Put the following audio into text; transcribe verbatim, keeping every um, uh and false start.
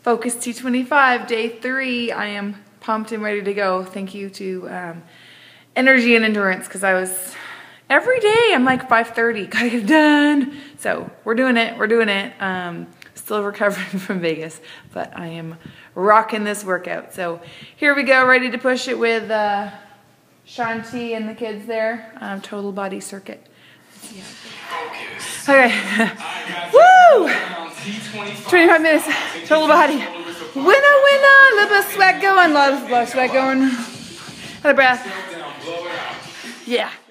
Focus T twenty-five, day three. I am pumped and ready to go. Thank you to um, Energy and Endurance, because I was, every day I'm like five thirty, gotta get it done. So we're doing it, we're doing it. Um, still recovering from Vegas, but I am rocking this workout. So here we go, ready to push it with uh, Shanti and the kids there. Um, total body circuit. Yeah. Okay. Woo! twenty-five minutes, total body. Winner, winner, a little bit of sweat going, a lot of, lot of sweat going. Out of breath. Yeah.